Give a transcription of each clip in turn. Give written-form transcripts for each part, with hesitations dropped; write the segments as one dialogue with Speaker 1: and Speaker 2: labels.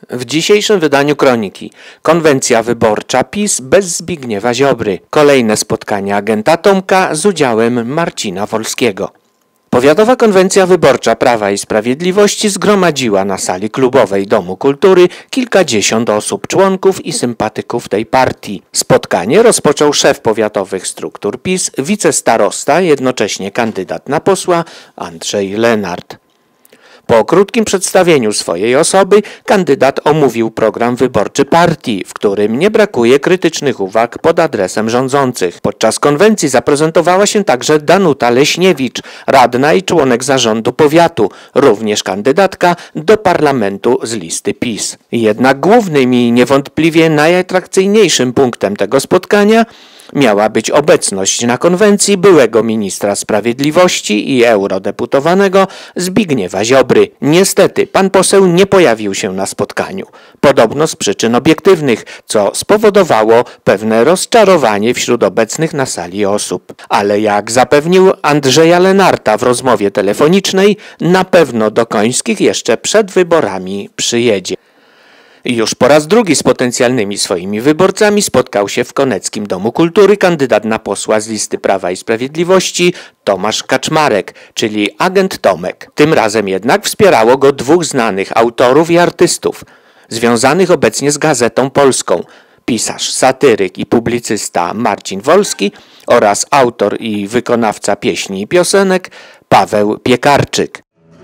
Speaker 1: W dzisiejszym wydaniu Kroniki konwencja wyborcza PiS bez Zbigniewa Ziobry. Kolejne spotkanie agenta Tomka z udziałem Marcina Wolskiego. Powiatowa konwencja wyborcza Prawa i Sprawiedliwości zgromadziła na sali klubowej Domu Kultury kilkadziesiąt osób, członków i sympatyków tej partii. Spotkanie rozpoczął szef powiatowych struktur PiS, wicestarosta, jednocześnie kandydat na posła Andrzej Lenart. Po krótkim przedstawieniu swojej osoby kandydat omówił program wyborczy partii, w którym nie brakuje krytycznych uwag pod adresem rządzących. Podczas konwencji zaprezentowała się także Danuta Leśniewicz, radna i członek zarządu powiatu, również kandydatka do parlamentu z listy PiS. Jednak głównym i niewątpliwie najatrakcyjniejszym punktem tego spotkania miała być obecność na konwencji byłego ministra sprawiedliwości i eurodeputowanego Zbigniewa Ziobry. Niestety pan poseł nie pojawił się na spotkaniu, podobno z przyczyn obiektywnych, co spowodowało pewne rozczarowanie wśród obecnych na sali osób. Ale jak zapewnił Andrzeja Lenarta w rozmowie telefonicznej, na pewno do Końskich jeszcze przed wyborami przyjedzie. Już po raz drugi z potencjalnymi swoimi wyborcami spotkał się w Koneckim Domu Kultury kandydat na posła z listy Prawa i Sprawiedliwości Tomasz Kaczmarek, czyli agent Tomek. Tym razem jednak wspierało go dwóch znanych autorów i artystów, związanych obecnie z Gazetą Polską. Pisarz, satyryk i publicysta Marcin Wolski oraz autor i wykonawca pieśni i piosenek Paweł Piekarczyk.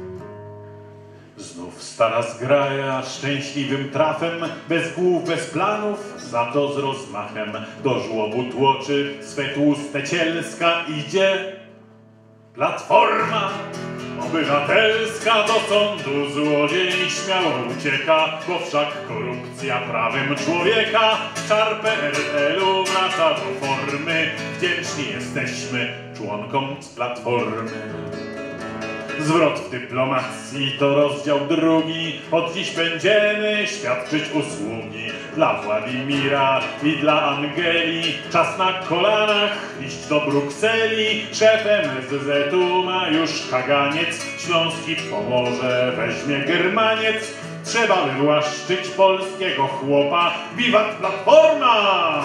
Speaker 2: Stara zgraja szczęśliwym trafem, bez głów, bez planów, za to z rozmachem do żłobu tłoczy swe tłuste cielska idzie. Platforma obywatelska do sądu złodziej śmiało ucieka, bo wszak korupcja prawem człowieka. Czar PRL-u wraca do formy, wdzięczni jesteśmy członkom z Platformy. Zwrot w dyplomacji to rozdział drugi. Od dziś będziemy świadczyć usługi dla Władimira i dla Angeli. Czas na kolanach iść do Brukseli. Szefem SZ-u ma już kaganiec. Śląski pomoże, weźmie Germaniec. Trzeba wywłaszczyć polskiego chłopa. Wiwat Platforma!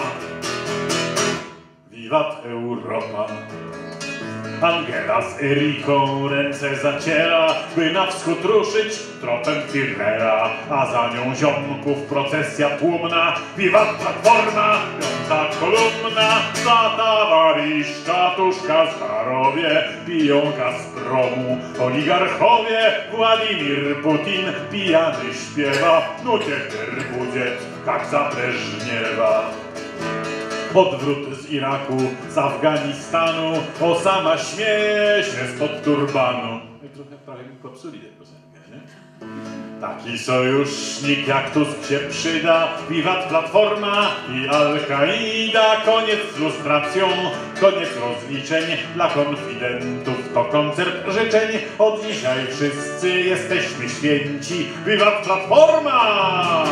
Speaker 2: Wiwat Europa! Angela z Eriką ręce zaciera, by na wschód ruszyć tropem Firmera, a za nią ziomków procesja tłumna. Wiwat Platforma, piąta kolumna, za towarzyszka Tuszka Starowie, piją Gazpromu oligarchowie. Władimir Putin pijany śpiewa, nucie będzie jak za Breżniewa. Odwrót z Iraku, z Afganistanu, Osama śmieje się spod turbanu. Trochę prawie mi popsuli tę piosenkę, nie? Taki sojusznik jak Tusk się przyda, Wiwat Platforma i Al-Kaida. Koniec z lustracją, koniec rozliczeń, dla konfidentów to koncert życzeń. Od dzisiaj wszyscy jesteśmy święci, Wiwat Platforma!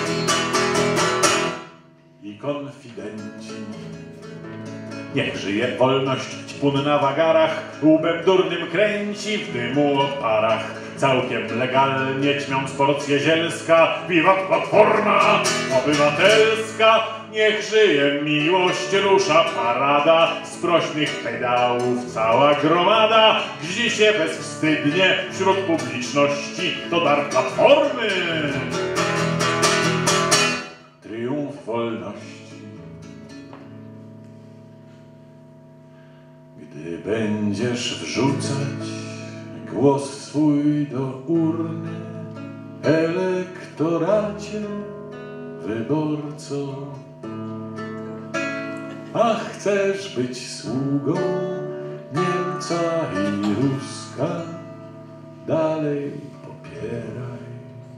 Speaker 2: I konfidenci. Niech żyje wolność, ćpun na wagarach, łbem durnym kręci w dymu o parach. Całkiem legalnie ćmiąc porcję zielska, Wiwat Platforma obywatelska. Niech żyje miłość, rusza parada, z prośnych pedałów cała gromada. Gzi się bezwstydnie wśród publiczności, to dar Platformy. Triumf wolności. Gdy będziesz wrzucać głos swój do urny, elektoracie, wyborco, a chcesz być sługą Niemca i Ruska, dalej popieraj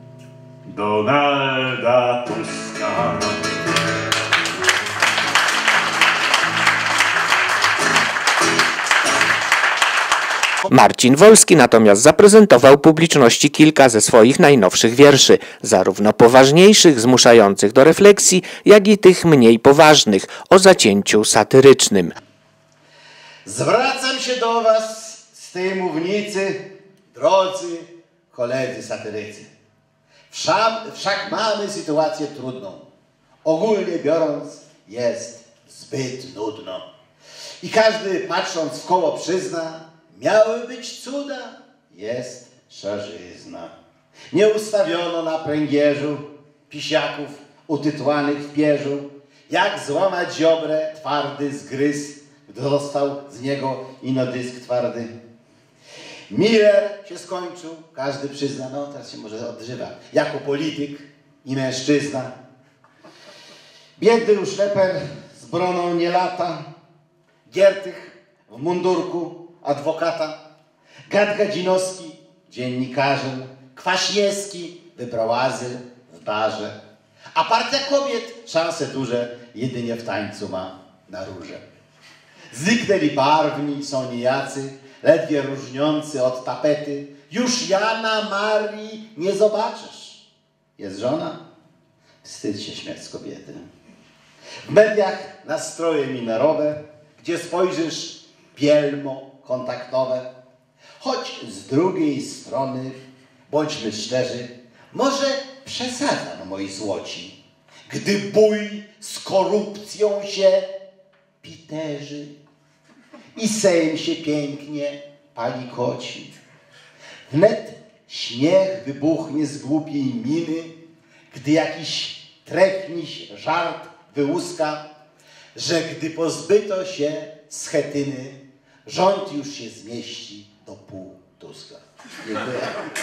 Speaker 2: Donalda Tuska.
Speaker 1: Marcin Wolski natomiast zaprezentował publiczności kilka ze swoich najnowszych wierszy, zarówno poważniejszych, zmuszających do refleksji, jak i tych mniej poważnych, o zacięciu satyrycznym.
Speaker 3: Zwracam się do was z tej mównicy, drodzy koledzy satyrycy. Wszak mamy sytuację trudną. Ogólnie biorąc, jest zbyt nudno. I każdy patrząc w koło przyzna, miały być cuda, jest szarzyzna. Nie ustawiono na pręgierzu pisiaków utytłanych w pierzu, jak złamać ziobrę, twardy zgryz, gdy dostał z niego ino dysk twardy. Miller się skończył, każdy przyzna, no teraz się może odżywa, jako polityk i mężczyzna. Biedny Ruszleper z broną nie lata, Giertych w mundurku adwokata, Gadgadzinowski dziennikarzem, Kwaśniewski wybrał azyl w barze, a partia kobiet szanse duże jedynie w tańcu ma na róże. Zniknęli barwni, są nijacy, ledwie różniący od tapety. Już Jana Marii nie zobaczysz. Jest żona? Wstyd się śmiać z kobiety. W mediach nastroje minerowe, gdzie spojrzysz bielmo kontaktowe. Choć z drugiej strony, bądźmy szczerzy, może przesadzam, moi złoci, gdy bój z korupcją się piterzy i Sejm się pięknie palikoci. Wnet śmiech wybuchnie z głupiej miny, gdy jakiś trefniś żart wyłuska, że gdy pozbyto się Schetyny, rząd już się zmieści do pół Tuska. Dziękuję.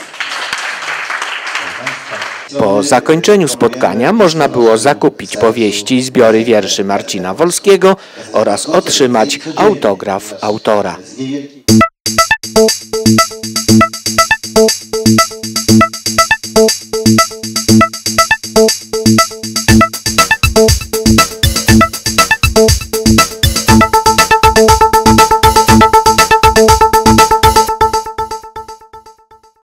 Speaker 1: Po zakończeniu spotkania można było zakupić powieści i zbiory wierszy Marcina Wolskiego oraz otrzymać autograf autora.